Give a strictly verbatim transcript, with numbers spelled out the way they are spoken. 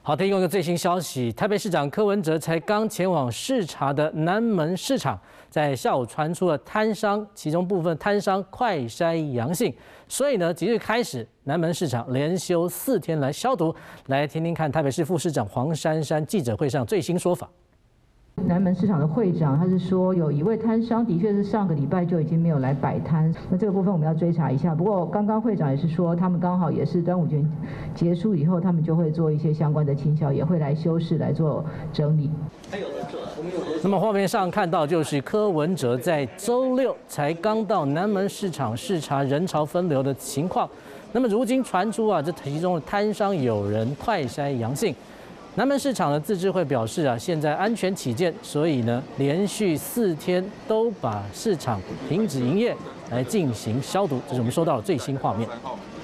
好，提供一个最新消息，台北市长柯文哲才刚前往视察的南门市场，在下午传出了摊商，其中部分摊商快筛阳性，所以呢，即日开始南门市场连休四天来消毒。来听听看台北市副市长黄珊珊记者会上最新说法。 南门市场的会长，他是说有一位摊商的确是上个礼拜就已经没有来摆摊，那这个部分我们要追查一下。不过刚刚会长也是说，他们刚好也是端午节结束以后，他们就会做一些相关的清消，也会来修饰来做整理。 那么画面上看到就是柯文哲在周六才刚到南门市场视察人潮分流的情况。那么如今传出啊，这其中的摊商有人快筛阳性。 南门市场的自治会表示啊，现在安全起见，所以呢，连续四天都把市场停止营业来进行消毒。这是我们收到的最新画面。